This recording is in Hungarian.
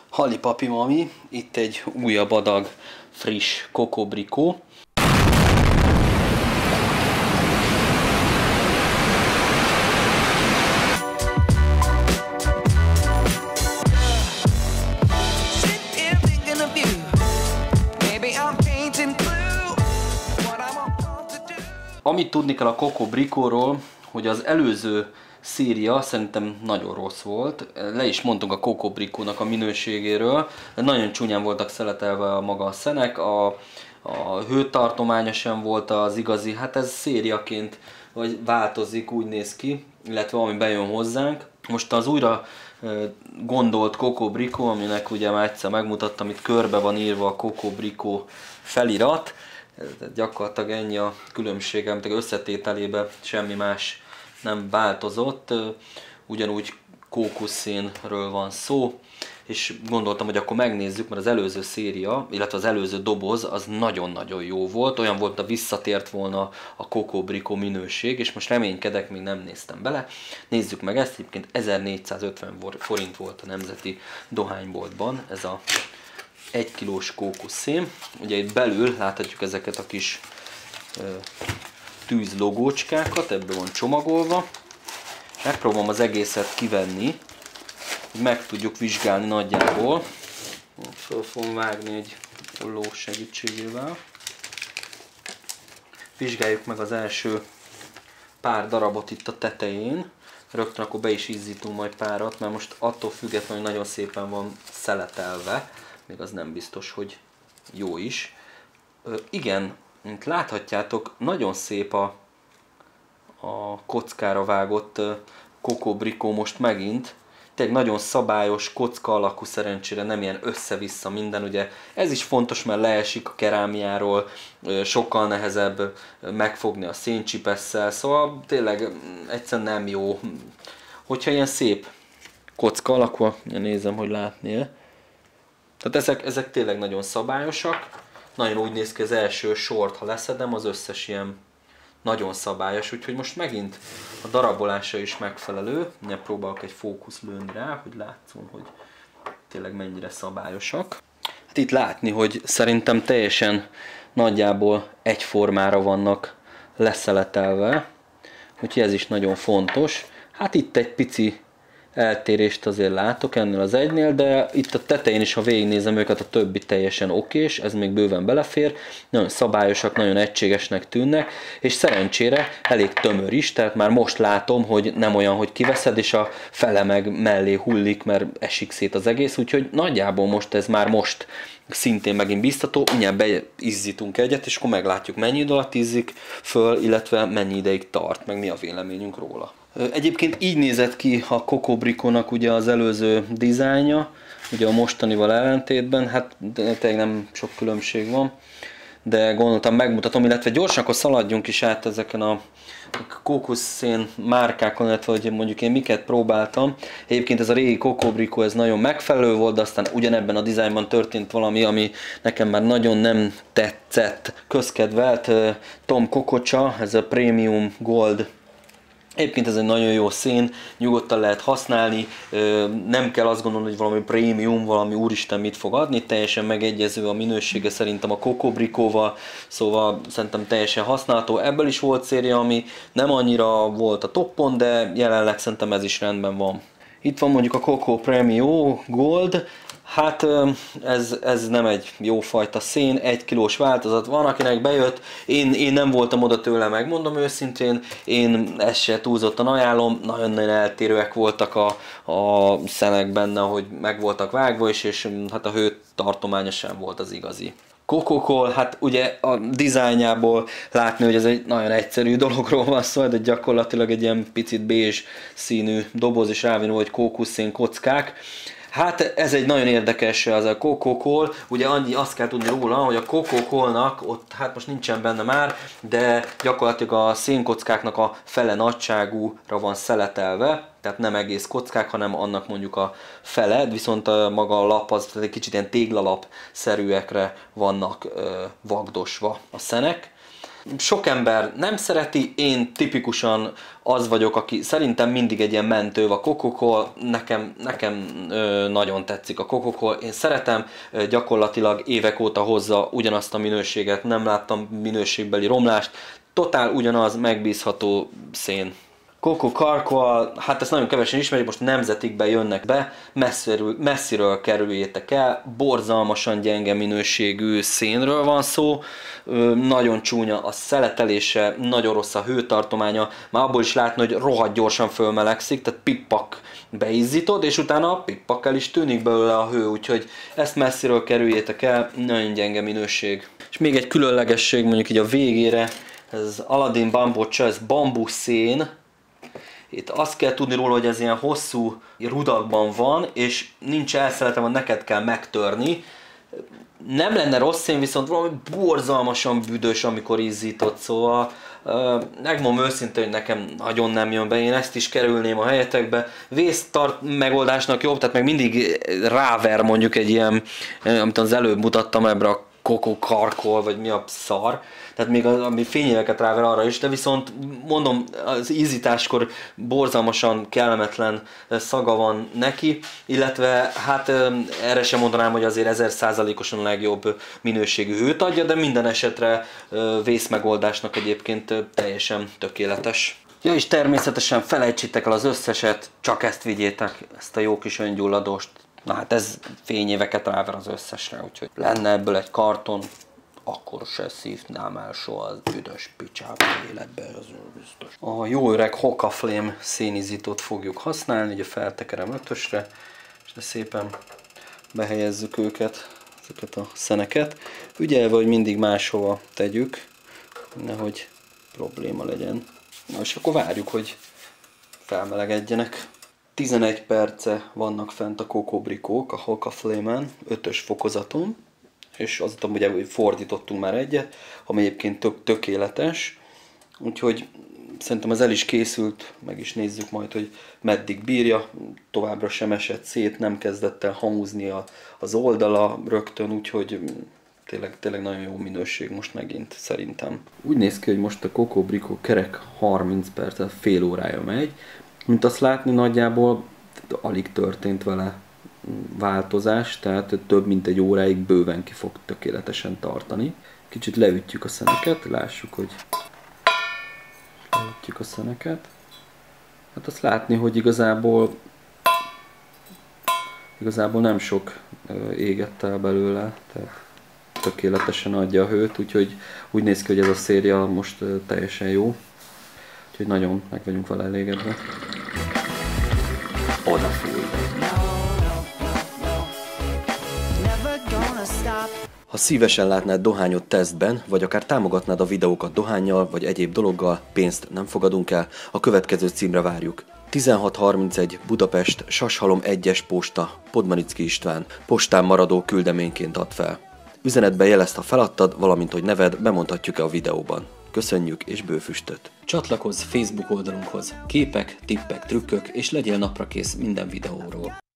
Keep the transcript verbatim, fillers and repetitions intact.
Halli papi mami, itt egy újabb adag friss kokobrikó. Amit tudni kell a kokobrikóról, hogy az előző széria szerintem nagyon rossz volt. Le is mondtunk a kokobrikónak a minőségéről. Nagyon csúnyán voltak szeletelve a maga a szenek, a, a hőtartománya sem volt az igazi. Hát ez szériaként vagy változik, úgy néz ki, illetve ami bejön hozzánk. Most az újra gondolt kokobrikó, aminek ugye már egyszer megmutattam, itt körbe van írva a kokobrikó felirat. Gyakorlatilag ennyi a különbsége, amit összetételében semmi más nem változott, ugyanúgy kókuszszénről van szó, és gondoltam, hogy akkor megnézzük, mert az előző széria, illetve az előző doboz az nagyon-nagyon jó volt, olyan volt, hogy visszatért volna a kokobrikó minőség, és most reménykedek, még nem néztem bele. Nézzük meg ezt, egyébként ezernégyszázötven forint volt a Nemzeti Dohányboltban ez a egy kilós kókuszszén. Ugye itt belül láthatjuk ezeket a kis ö, tűzlogócskákat, ebből van csomagolva. Megpróbálom az egészet kivenni, hogy meg tudjuk vizsgálni nagyjából. Föl fogom vágni egy ló segítségével. Vizsgáljuk meg az első pár darabot itt a tetején. Rögtön akkor be is izzítunk majd párat, mert most attól függetlenül nagyon szépen van szeletelve. Még az nem biztos, hogy jó is. Ö, igen, mint láthatjátok, nagyon szép a, a kockára vágott kokobrikó most megint. Tényleg nagyon szabályos, kocka alakú, szerencsére nem ilyen össze-vissza minden. Ugye ez is fontos, mert leesik a kerámiáról, sokkal nehezebb megfogni a széncsipesszel, szóval tényleg egyszerűen nem jó. Hogyha ilyen szép kocka alakú, nézem, hogy látnél. Tehát ezek, ezek tényleg nagyon szabályosak. Nagyon úgy néz ki az első sort, ha leszedem, az összes ilyen nagyon szabályos, úgyhogy most megint a darabolása is megfelelő. Ne próbálok egy fókusz lőni rá, hogy látszon, hogy tényleg mennyire szabályosak. Hát itt látni, hogy szerintem teljesen nagyjából egyformára vannak leszeletelve, úgyhogy ez is nagyon fontos. Hát itt egy pici eltérést azért látok ennél az egynél, de itt a tetején is, ha végignézem őket, a többi teljesen okés, ez még bőven belefér, nagyon szabályosak, nagyon egységesnek tűnnek, és szerencsére elég tömör is, tehát már most látom, hogy nem olyan, hogy kiveszed, és a fele meg mellé hullik, mert esik szét az egész, úgyhogy nagyjából most ez már most szintén megint biztató, mindjárt beizzítunk egyet, és akkor meglátjuk, mennyi idő alatt izzik föl, illetve mennyi ideig tart, meg mi a véleményünk róla. Egyébként így nézett ki a kokobrikónak ugye az előző dizájnja, ugye a mostanival ellentétben, hát tényleg nem sok különbség van, de gondoltam megmutatom, illetve gyorsan akkor szaladjunk is át ezeken a kókuszszén márkákon, illetve hogy mondjuk én miket próbáltam. Egyébként ez a régi kokobrikó, ez nagyon megfelelő volt, de aztán ugyanebben a dizájnban történt valami, ami nekem már nagyon nem tetszett. Közkedvelt Tom Kokocsa, ez a Premium Gold. Egyébként ez egy nagyon jó szén, nyugodtan lehet használni, nem kell azt gondolni, hogy valami prémium, valami úristen mit fog adni, teljesen megegyező a minősége szerintem a kokobrikóval, szóval szerintem teljesen használható. Ebből is volt széria, ami nem annyira volt a toppon, de jelenleg szerintem ez is rendben van. Itt van mondjuk a Coco Premium Gold. Hát ez, ez nem egy jó fajta szén, egy kilós változat van, akinek bejött, én, én nem voltam oda tőle, megmondom őszintén, én ezt se túlzottan ajánlom, nagyon-nagyon eltérőek voltak a, a szenek benne, hogy meg voltak vágva is, és hát a hőtartománya sem volt az igazi. Coco-Cola, hát ugye a dizájnjából látni, hogy ez egy nagyon egyszerű dologról van szó, de gyakorlatilag egy ilyen picit bézs színű doboz, és rávinó, hogy kókuszszén kockák. Hát ez egy nagyon érdekes az a Coco-Cola, ugye annyi azt kell tudni róla, hogy a Coco-Cola-nak ott hát most nincsen benne már, de gyakorlatilag a szénkockáknak a fele nagyságúra van szeletelve, tehát nem egész kockák, hanem annak mondjuk a fele, viszont a maga a lap az egy kicsit ilyen téglalap-szerűekre vannak ö, vagdosva a szenek. Sok ember nem szereti, én tipikusan az vagyok, aki szerintem mindig egy ilyen mentő a Coca-Cola, nekem, nekem ö, nagyon tetszik a Coca-Cola, én szeretem, ö, gyakorlatilag évek óta hozza ugyanazt a minőséget, nem láttam minőségbeli romlást, totál ugyanaz, megbízható szén. Coco Carcoal, hát ezt nagyon kevesen ismerik, most nemzetikben jönnek be, messziről, messziről kerüljétek el, borzalmasan gyenge minőségű szénről van szó, nagyon csúnya a szeletelése, nagyon rossz a hőtartománya, már abból is látni, hogy rohadt gyorsan fölmelegszik, tehát pippak beizzítod, és utána pippakkal is tűnik belőle a hő, úgyhogy ezt messziről kerüljétek el, nagyon gyenge minőség. És még egy különlegesség mondjuk így a végére, ez Aladdin Bambocsa, ez bambuszén. Itt azt kell tudni róla, hogy ez ilyen hosszú rudakban van, és nincs elszeletem, hogy neked kell megtörni. Nem lenne rossz szén, viszont valami borzalmasan büdös, amikor izzított, szóval uh, megmondom őszintén, hogy nekem nagyon nem jön be, én ezt is kerülném a helyetekbe. Vésztart megoldásnak jobb, tehát meg mindig ráver mondjuk egy ilyen, amit az előbb mutattam ebbre a Coco Carcoal, vagy mi a szar, tehát még az, ami fényéveket ráver arra is, de viszont mondom, az ízításkor borzalmasan kellemetlen szaga van neki, illetve hát erre sem mondanám, hogy azért ezer százalékosan a legjobb minőségű hőt adja, de minden esetre vészmegoldásnak egyébként teljesen tökéletes. Ja, és természetesen felejtsétek el az összeset, csak ezt vigyétek, ezt a jó kis öngyulladost. Na hát ez fényéveket ráver az összesre, úgyhogy lenne ebből egy karton, akkor se szívnám el soha az üdös picsába életbe, az biztos. A jó öreg Hoka Flame szénizítót fogjuk használni, ugye feltekerem ötösre, és szépen behelyezzük őket, ezeket a szeneket, ügyelve, hogy mindig máshova tegyük, nehogy probléma legyen. Na és akkor várjuk, hogy felmelegedjenek. tizenegy perce vannak fent a kokobrikók a Hoka Flame-en, ötös fokozaton, és azután ugye fordítottunk már egyet, ami egyébként tök tökéletes, úgyhogy szerintem ez el is készült, meg is nézzük majd, hogy meddig bírja, továbbra sem esett szét, nem kezdett el hamúzni az oldala rögtön, úgyhogy tényleg, tényleg nagyon jó minőség most megint szerintem. Úgy néz ki, hogy most a kokobrikó kerek harminc percet, fél órája megy, mint azt látni nagyjából alig történt vele változás, tehát több mint egy óráig bőven ki fog tökéletesen tartani. Kicsit leütjük a szeneket, lássuk, hogy leütjük a szeneket. Hát azt látni, hogy igazából igazából nem sok égett el belőle, tehát tökéletesen adja a hőt, úgyhogy úgy néz ki, hogy ez a széria most teljesen jó. Úgyhogy nagyon meg vagyunk vele elégedve. Odafúj! Ha szívesen látnád dohányot tesztben, vagy akár támogatnád a videókat dohánnyal, vagy egyéb dologgal, pénzt nem fogadunk el, a következő címre várjuk. tizenhat harmincegy Budapest, Sashalom egyes posta, Podmanicki István, postán maradó küldeményként ad fel. Üzenetben jelezd, ha feladtad, valamint hogy neved, bemondhatjuk-e a videóban. Köszönjük és bőfüstöt! Csatlakozz Facebook oldalunkhoz, képek, tippek, trükkök és legyél naprakész minden videóról.